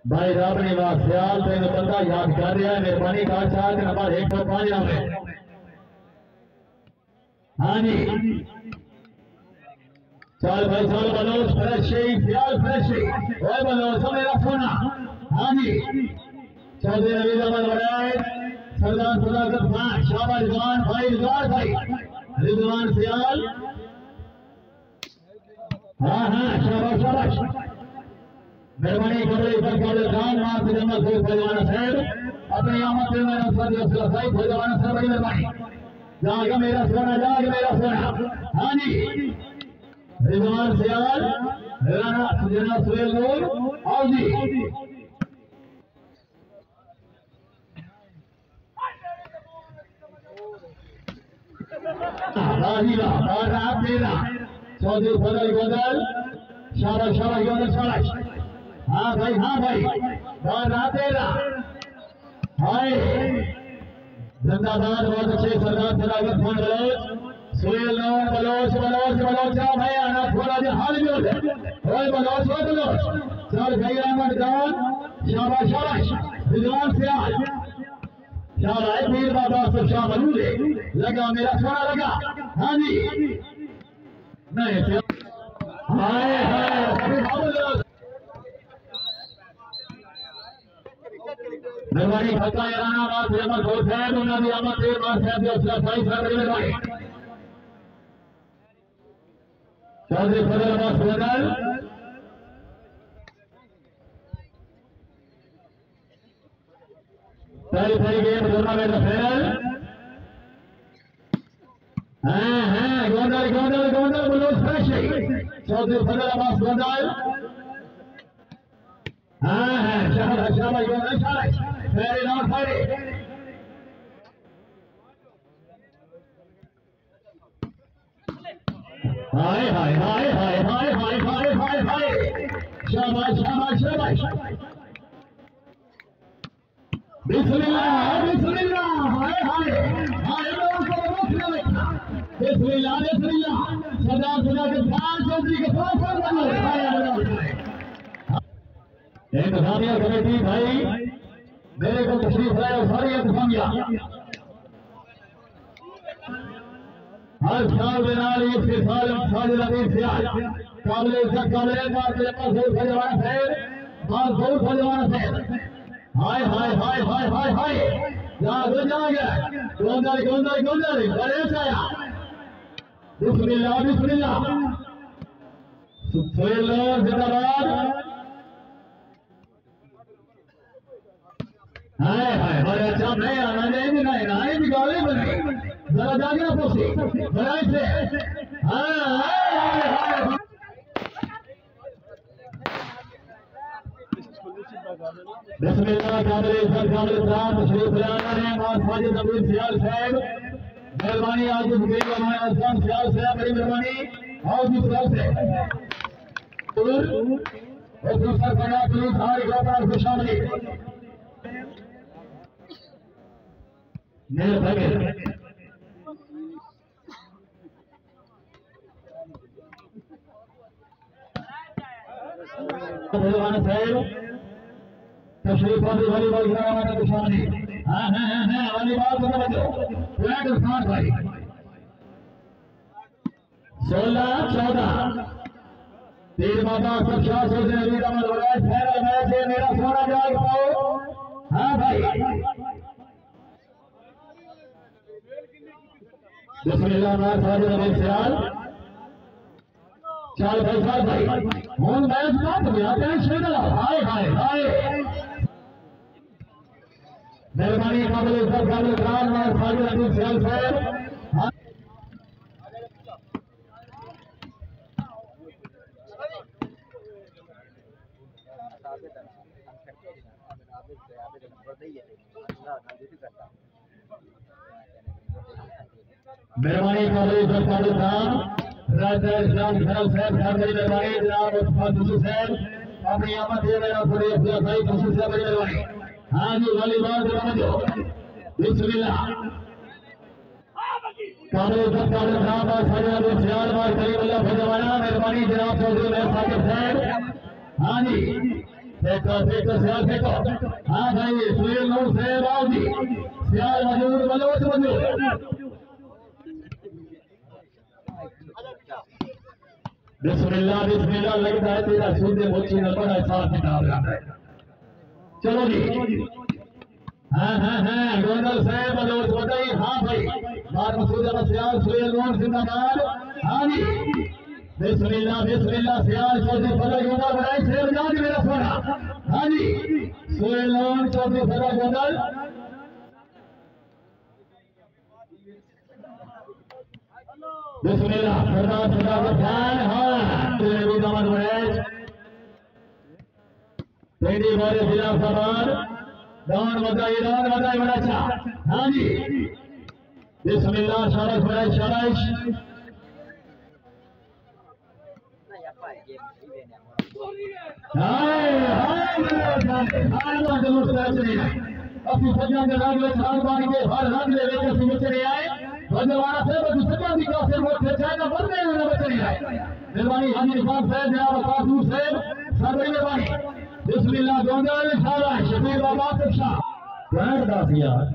भाई रब ने वास्याल तेन बंदा याद कर रहा है मेहरबानी का चार नंबर 105 आवे। हाँ जी चल भाई चल बलोच फ्रेश ख्याल फ्रेश ओए बलोच मेरा सोना। हाँ जी चल दे नबी अहमद वरायत सरदार सदाकत खान शाबाश रिजवान भाई रिजवान सियाल। हाँ हाँ शाबाश शाबाश मेहरबानी कबले पर कबले खान मार से जमा से फैजवाना साहब अपनी आमद में मेरा सर असला साहब फैजवाना साहब बड़ी मेहरबानी जाके मेरा सोना। हाँ जी रिजवान सियाल राणा सुजना सुहेल नूर आओ जी राजीला और रात देना चौधरी फजल गोदल शाबाश शाबाश गोदल शाबाश। हाँ भाई और रात देना हाय जिंदाबाद बहुत अच्छे सरदार सदाकत खान बलोच सुहेल नूर बलोच भाई आना थोड़ा जो हाल भी हो जाए बलोच चल भाई अहमद खान शाबाश रिजवान सियाल शाबाश पीर बाबा सब शाह मलूले लगा मेरा सोना लगा। हाँ जी नहीं मेहरबानी खता राणा मार अहमद गौर साहब उन्होंने अहमद देर मार साहब असला साई साहब बड़ी मेहरबानी चौधरी फजल अब्बास बदल पहली गेम टूर्नामेंट फाइनल। हाँ गोंडल बलोच फ्रेश चौधरी फजल अब्बास बदल। हाँ शाबाश गोंडल शाबाश फेरे नॉट फेरे हाय शाबाश बिस्मिल्लाह सरदार सदाकत खान चौधरी के इंतजामिया कमेटी भाई मेरे को तशरीफ लाए और सारी इंतजामिया हर साल के नाल इसके साल नबी सियाल काबिल इज्जत काबिल बात फजवाना साहब बहुत फजवाना साहब हाय जागे गोंदल बड़े छाया बिस्मिल्लाह सुहेल जिंदाबाद। बड़े अच्छा नहीं आना नहीं भी गाली बनी जरा जागे ना पोसी बड़ा से। बिस्मिल्लाह काबिल इज्जत काबिल इकराम तशरीफ लाना है मां साजिद नबील सियाल साहब मेहरबानी आज इस गेम में हमारे आसान सियाल साहब बड़ी मेहरबानी और भी सियाल से और दूसरा बना पुलिस हमारी ग्राम खुशामदी मेरे भाई भगवान साहब तशरीफ वालीबॉल ग्राउंड में खुशामदी। हाँ वालीबॉल को समझो फ्लैट स्मार्ट भाई 16-14 तीर बाबा सब शाह सोचने अमीर अमल वरायत पहला मैच है मेरा सोना जाग पाओ। हाँ भाई बिस्मिल्लाह मार साजिद नबील सियाल चल भाई हूं मैच मत आते हैं शेर हाय मेहरबानी काबिल इज्जत काबिल इकराम मार साजिद नबील सियाल साहब। मेहरबानी काबिल इज्जत काबिल इकराम राजा इस्लाम खरल साहब बड़ी मेहरबानी जनाब उस्मान यूसुफ साहब अपनी आमद दे रहे हैं थोड़ी अफजाई यूसुफ साहब बड़ी मेहरबानी। हाँ जी वालीबॉल से समझो बिस्मिल्लाह काबिल इज्जत काबिल इकराम और साजिद नबील सियाल मार करीम अल्लाह फजवाना मेहरबानी जनाब चौधरी मेहर साकिब साहब। हाँ जी फेंको फेंको सियाल फेंको। हाँ भाई सुहेल नूर साहब आओ जी, सियाल मजूद बलोच मजूद। बिस्मिल्लाह बिस्मिल्लाह, लगता है तेरा सूर्य मोची न बड़ा हिसाब किताब रहा है। चलो जी, हाँ गोंदल साहब बलोच बताइए। हाँ भाई बात मसूद सियाल सुहेल नूर जिंदाबाद। हाँ जी बिस्मिल्लाह बिस्मिल्लाह, सियाल चौधरी फजल गोंदल बनाई शेर जान मेरा सोना। हाँ जी सुहेल नूर चौधरी फजल गोंदल। बिस्मिल्लाह सरदार सरदार खान। हाँ तेरे दामन मैच पेड़ी वाले जिला सवार दान बताइए बड़ा अच्छा। हाँ जी बिस्मिल्लाह शाबाश बड़ा शाबाश। अपनी सजा के रंग में छाल पानी के हर रंग ले लेकर से बचने आए भगवान से सजा की का से वो चाहे बनने वाला बचने आए। मेहरबानी हाजी खान साहब जनाब कासूर साहब सबरी मेहरबानी। बिस्मिल्लाह गोंदल शाबाश शफीर बाबा शाह बैठ दास यार।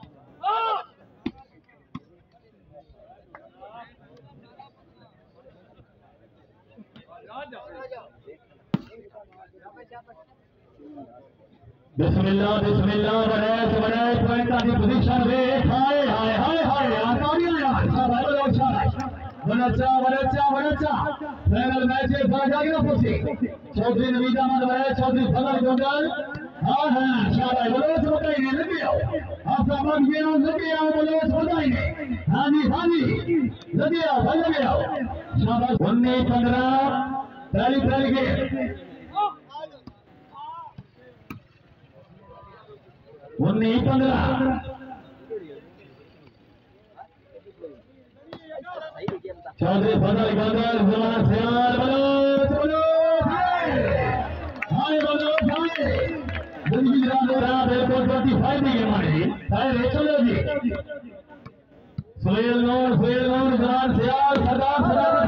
बिस्मिल्लाह बिस्मिल्लाह बड़े पॉइंट की पोजीशन वे हाय हाय हाय हाय आतारिया यार शाबाश बड़ा फाइनल मैच में फर्क आ गया पुसी चौधरी नवीद अहमद बड़े चौधरी फजल गोंदल। हाँ शाबाश बलोच बताई ने लगे आओ आप समझ गए हो लगे आओ बलोच बताई ने। हाँ जी लगे आओ भाई लगे आओ शाबाश। 19-15 पहली गेम 19-15 चौधरी फजल गोंदल जवान सियाल बलोच हाय जिंदगी रहा बिल्कुल 25 की हमारी चलो जी। सुहेल नूर जवान सियाल सरदार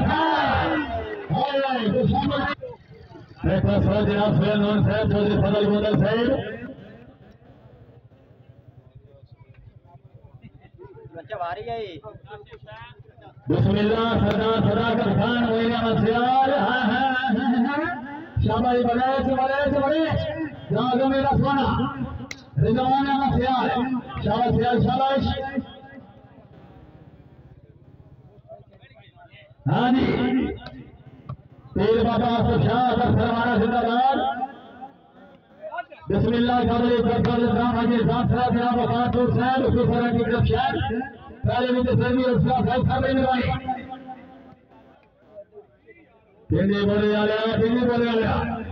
जनाब सुहेल नूर साहब चौधरी फजल गोंदल साहब। बिस्मिल्लाह सरदार सदाकत खान मोइना सियाल। शाबाश बड़े जागो मेरा सोना रिजवान अहमद सियाल शाबाश शाबाश। हाँ जी पीर बाबा आसिफ शाह सरमाना जिंदाबाद। बिस्मिल्लाह काबिल फजल इस्लाम हाजी साहब जनाब कासूर साहब दूसरा की तरफ शायद पहले भी तस्वीर और साहब सामने लगाई। तेरे बोले आया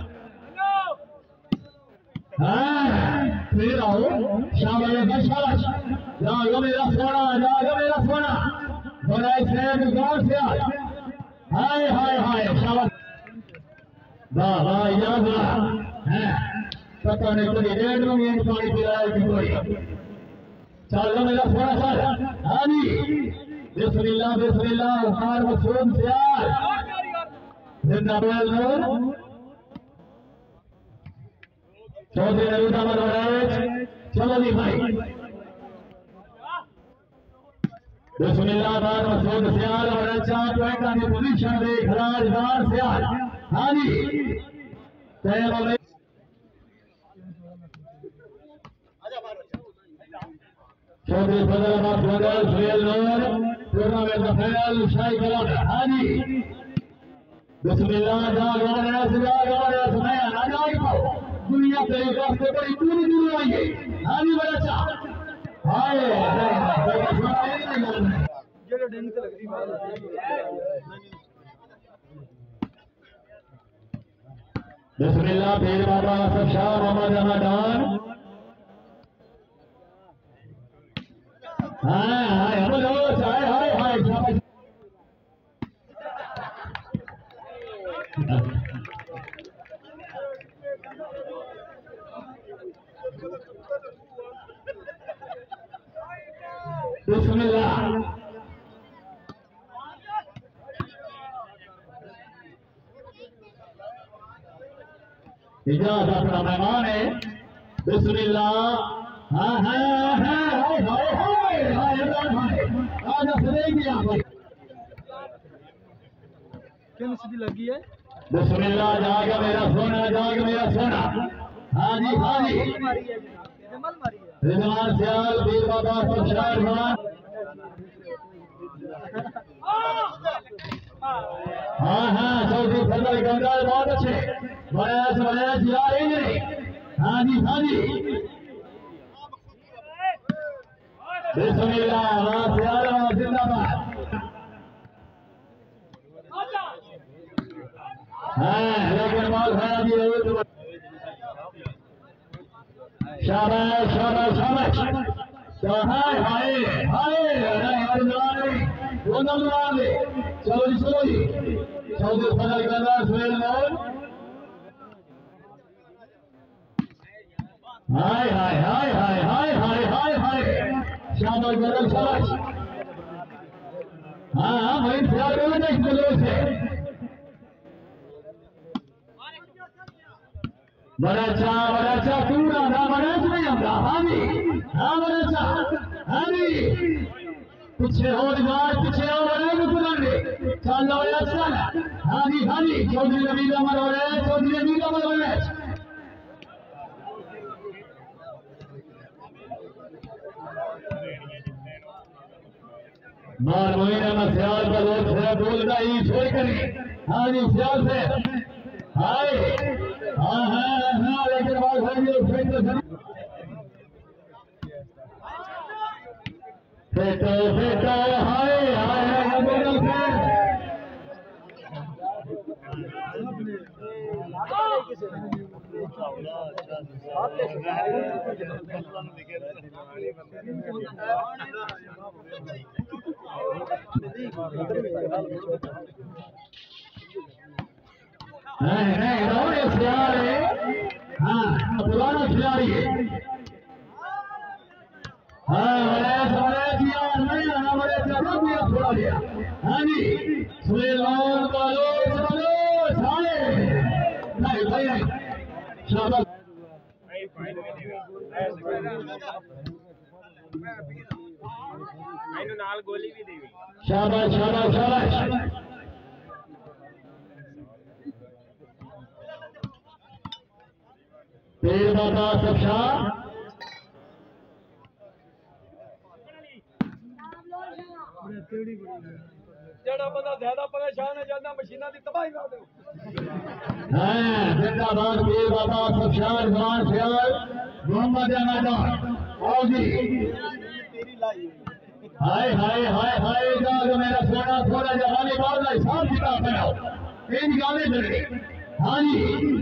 हाँ फिर आओ शाबाश जाओ मेरा सोना बड़ा साहब गांव से आए। हाय शाबाश वाह याद है पता नहीं कोई रेड में पानी पिलाया कि कोई चलो मेरा सोना सर। हाँ जी बिस्मिल्लाह उस्ताद मसूद सियाल जिंदाबाद चौधरी नवीद अहमद बड़े। चलो जी भाई बिस्मिल्लाह मसूद सियाल और 4 पॉइंट की पोजीशन देख राजदार सियाल। हाँ जी चौधरी फजल अहमद गोंदल सुहेल नूर टूर्नामेंट का फाइनल शाही कलाम। हाँ जी बिस्मिल्लाह जाओ दुनिया से रास्ते बड़ी दूर आइए। हाँ जी बड़ा अच्छा हाय बिस्मिल्लाह पीर बाबा आसिफ शाह मोहम्मद अहमदान। हाय बिस्मिल्लाह इजाजत इजाज अपना मेहमान है। बिस्मिल्लाह। हाँ हाँ हाँ हाय हाय हाय हाय भाई आज असरे किया भाई क्या सीधी लगी है। बिस्मिल्लाह जाग मेरा सोना जाग मेरा सोना। हाँ जी हाँ जी रिजवान सियाल पीर बाबा सरशार हाँ हाँ चौधरी फजल गंगाल बहुत अच्छे बयास यार नहीं। हाँ जी हाँ जी बिस्मिल्लाह सियाल जिंदाबाद। हाँ लेकिन माल खाया भी है तो शाबाश शाबाश शाबाश। हाय हाय हाय दोनों चलो जी चलो जी चौधरी फजल गंगाल सुहेल मोहन। हाय हाय हाय हाय हाय हाय हाय हाय शाबाश गजल शाबाश। हाँ हाँ भाई प्यार करो ना इस लोगों से। बड़ा अच्छा पूरा ना बड़ा नहीं आता। हाँ जी हाँ बड़ा अच्छा हाँ जी पीछे हो दिमाग पीछे हो बड़े गुजरेंगे चलो अच्छा। हाँ जी चौधरी नबी का मर हो रहा है चौधरी नबी का मर हो रहा है। मार महीना में सियाल का लोग बोलता ही छोड़ करें। हाँ जी सियाल से हाय हाँ हाँ हाँ लेकिन बात करेंगे बेटो बेटो हाय हाय नहीं खिलाड़ी है। हाँ पुराना खिलाड़ी है। हाँ बड़े थोड़ा लिया। हाँ जी सुलेमान बलोच बलोच हाय नहीं भाई नहीं शाबाश गोली भी देवी शाबाश शाबाश शाबाश। पीर बाबा सबशा जेड़ा बंदा ज्यादा परेशान है ज्यादा मशीना की तबाही कर दो। हाँ जिंदाबाद पीर बाबा सबशार जवान सियाल मोहम्मद अहमद आओ जी। हाय हाय हाय हाय जाग मेरा सोना थोड़ा जवानी बात है साफ किताब बनाओ इन गाने चले। हाँ जी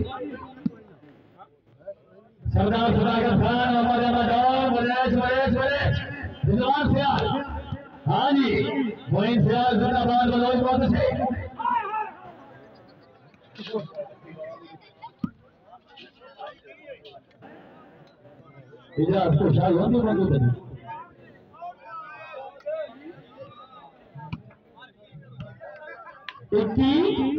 सरदार सुधाकर खान मोहम्मद अहमद बलेश बलेश बलेश रिजवान सियाल। हाँ जी मोइन सियाल जिंदाबाद बलोच बहुत अच्छे। इधर आपको शाही होती मौजूद है। इक्की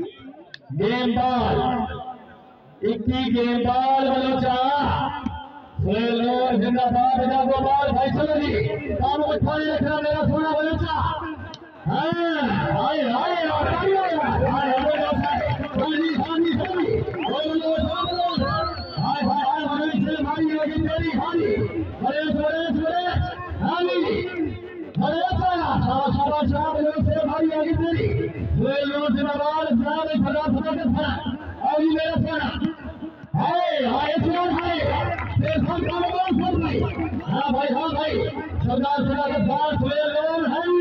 गेंदबाल बलोचा सोहेल जिंदाबाद गोपाल भाई चलो जी काम उठाने रखना मेरा सोना बलोचा। हाँ हाय हाय हाँ भाई सरदार